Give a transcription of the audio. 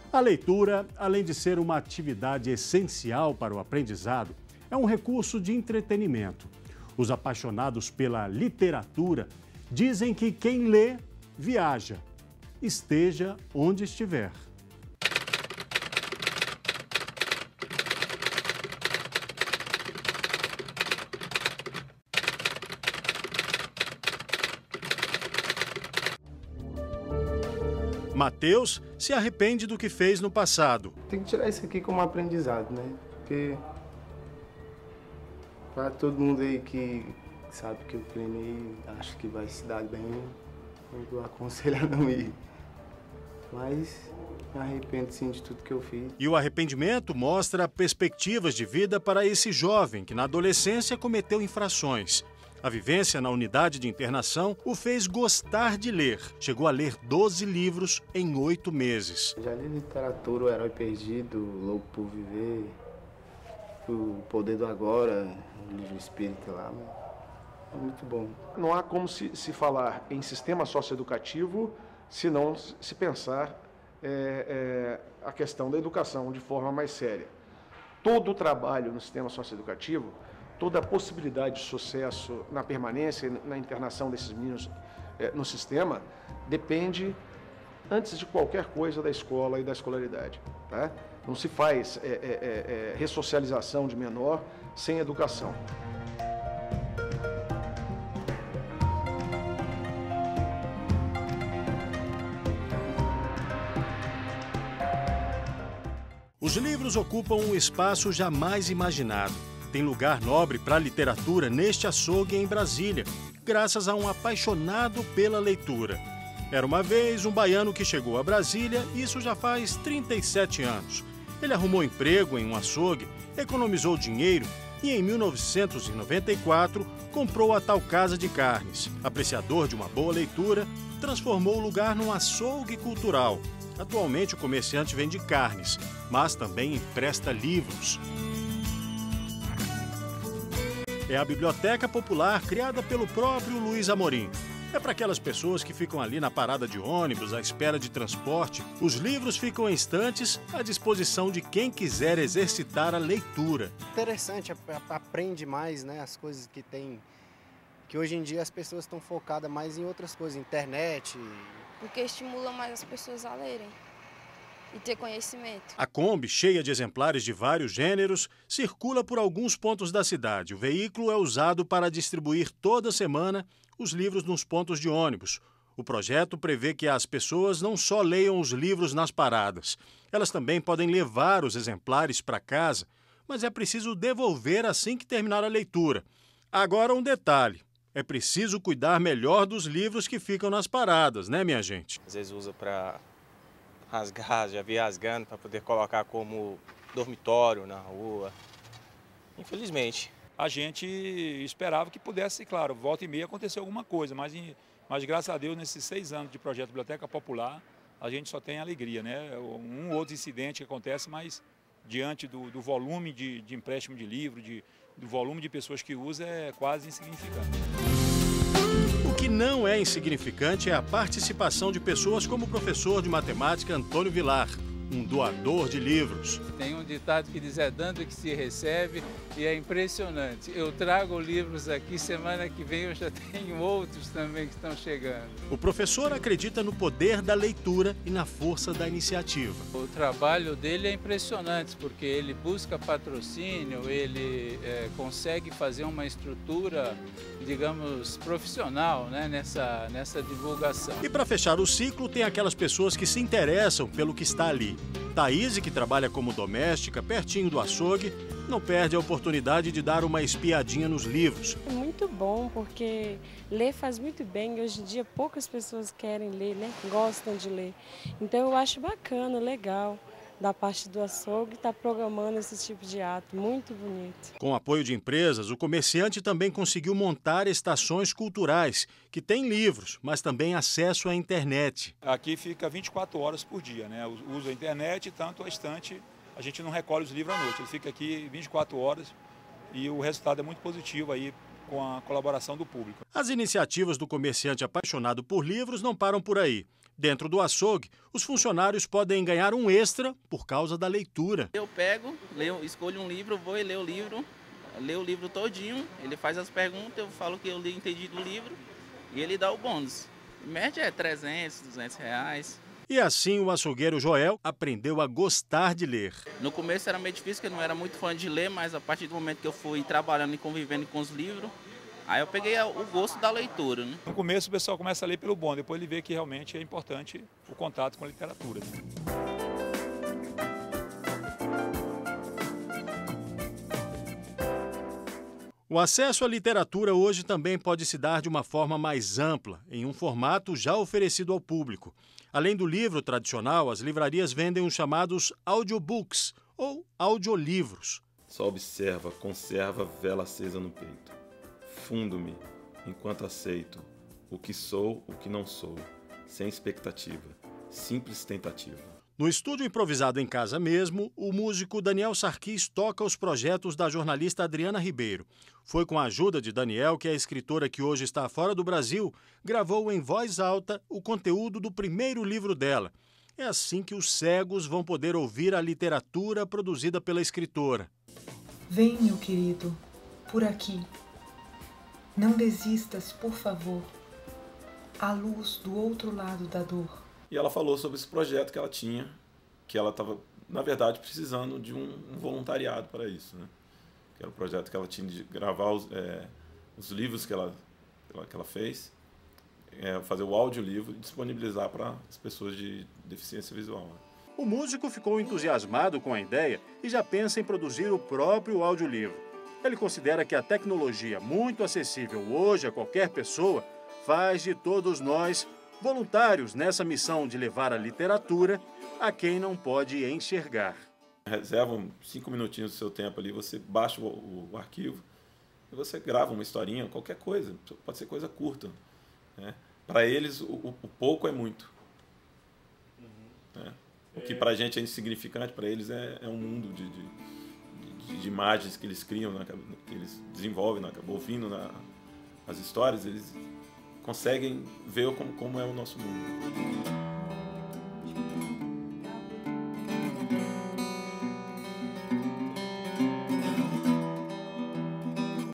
A leitura, além de ser uma atividade essencial para o aprendizado, é um recurso de entretenimento. Os apaixonados pela literatura dizem que quem lê, viaja, esteja onde estiver. Mateus se arrepende do que fez no passado. Tem que tirar isso aqui como aprendizado, né? Porque para todo mundo aí que sabe que eu treinei, acho que vai se dar bem, eu aconselho a não ir. Mas me arrependo sim de tudo que eu fiz. E o arrependimento mostra perspectivas de vida para esse jovem que na adolescência cometeu infrações. A vivência na unidade de internação o fez gostar de ler. Chegou a ler 12 livros em 8 meses. Já li literatura, O Herói Perdido, Louco por Viver, O Poder do Agora, o livro espírita lá. É muito bom. Não há como se falar em sistema socioeducativo se não se pensar a questão da educação de forma mais séria. Todo o trabalho no sistema socioeducativo, toda a possibilidade de sucesso na permanência e na internação desses meninos no sistema depende, antes de qualquer coisa, da escola e da escolaridade. Tá? Não se faz ressocialização de menor sem educação. Os livros ocupam um espaço jamais imaginado. Tem lugar nobre para a literatura neste açougue em Brasília, graças a um apaixonado pela leitura. Era uma vez um baiano que chegou a Brasília, isso já faz 37 anos. Ele arrumou emprego em um açougue, economizou dinheiro e em 1994 comprou a tal Casa de Carnes. Apreciador de uma boa leitura, transformou o lugar num açougue cultural. Atualmente o comerciante vende carnes, mas também empresta livros. É a Biblioteca Popular criada pelo próprio Luiz Amorim. É para aquelas pessoas que ficam ali na parada de ônibus, à espera de transporte. Os livros ficam em estantes à disposição de quem quiser exercitar a leitura. Interessante, aprende mais, né, as coisas que tem, que hoje em dia as pessoas estão focadas mais em outras coisas, internet. Porque estimula mais as pessoas a lerem e ter conhecimento. A Kombi, cheia de exemplares de vários gêneros, circula por alguns pontos da cidade. O veículo é usado para distribuir toda semana os livros nos pontos de ônibus. O projeto prevê que as pessoas não só leiam os livros nas paradas, elas também podem levar os exemplares para casa, mas é preciso devolver assim que terminar a leitura. Agora um detalhe, é preciso cuidar melhor dos livros que ficam nas paradas, né, minha gente? Às vezes usa para rasgar, já vi rasgando para poder colocar como dormitório na rua. Infelizmente. A gente esperava que pudesse, claro, volta e meia acontecer alguma coisa, mas graças a Deus, nesses 6 anos de projeto Biblioteca Popular, a gente só tem alegria, né? Um outro incidente que acontece, mas diante do volume de empréstimo de livro, do volume de pessoas que usa, é quase insignificante. O que não é insignificante é a participação de pessoas como o professor de matemática Antônio Vilar, um doador de livros. Tem um ditado que diz: é dando que se recebe, e é impressionante. Eu trago livros aqui, semana que vem eu já tenho outros também que estão chegando. O professor acredita no poder da leitura e na força da iniciativa. O trabalho dele é impressionante, porque ele busca patrocínio, ele consegue fazer uma estrutura, digamos, profissional, né, nessa divulgação. E para fechar o ciclo, tem aquelas pessoas que se interessam pelo que está ali. Thaís, que trabalha como doméstica, pertinho do açougue, não perde a oportunidade de dar uma espiadinha nos livros. É muito bom, porque ler faz muito bem e hoje em dia poucas pessoas querem ler, né? Gostam de ler. Então eu acho bacana, legal, da parte do açougue, estar programando esse tipo de ato, muito bonito. Com o apoio de empresas, o comerciante também conseguiu montar estações culturais, que têm livros, mas também acesso à internet. Aqui fica 24 horas por dia, né? Usa a internet, tanto a estante, a gente não recolhe os livros à noite, ele fica aqui 24 horas e o resultado é muito positivo aí com a colaboração do público. As iniciativas do comerciante apaixonado por livros não param por aí. Dentro do açougue, os funcionários podem ganhar um extra por causa da leitura. Eu pego, escolho um livro, vou e leio o livro todinho, ele faz as perguntas, eu falo que eu entendi do livro e ele dá o bônus. Em média é 300, 200 reais. E assim o açougueiro Joel aprendeu a gostar de ler. No começo era meio difícil, porque eu não era muito fã de ler, mas a partir do momento que eu fui trabalhando e convivendo com os livros, aí eu peguei o gosto da leitura, né? No começo o pessoal começa a ler pelo bom, depois ele vê que realmente é importante o contato com a literatura. O acesso à literatura hoje também pode se dar de uma forma mais ampla, em um formato já oferecido ao público. Além do livro tradicional, as livrarias vendem os chamados audiobooks, ou audiolivros. Só observa, conserva vela acesa no peito. Fundo-me, enquanto aceito o que sou, o que não sou, sem expectativa, simples tentativa. No estúdio improvisado em casa mesmo, o músico Daniel Sarquis toca os projetos da jornalista Adriana Ribeiro. Foi com a ajuda de Daniel que a escritora que hoje está fora do Brasil gravou em voz alta o conteúdo do primeiro livro dela. É assim que os cegos vão poder ouvir a literatura produzida pela escritora. Vem, meu querido, por aqui. Não desistas, por favor. Há luz do outro lado da dor. E ela falou sobre esse projeto que ela tinha, que ela estava, na verdade, precisando de um voluntariado para isso, né? Que era o projeto que ela tinha de gravar os livros que ela fez, fazer o audiolivro e disponibilizar para as pessoas de deficiência visual. Né? O músico ficou entusiasmado com a ideia e já pensa em produzir o próprio audiolivro. Ele considera que a tecnologia, muito acessível hoje a qualquer pessoa, faz de todos nós voluntários nessa missão de levar a literatura a quem não pode enxergar. Reserva 5 minutinhos do seu tempo ali, você baixa o arquivo e você grava uma historinha, qualquer coisa, pode ser coisa curta. Né? Para eles, o pouco é muito. Né? O que para a gente é insignificante, para eles é um mundo de imagens que eles criam, que eles desenvolvem, ouvindo as histórias, eles conseguem ver como é o nosso mundo.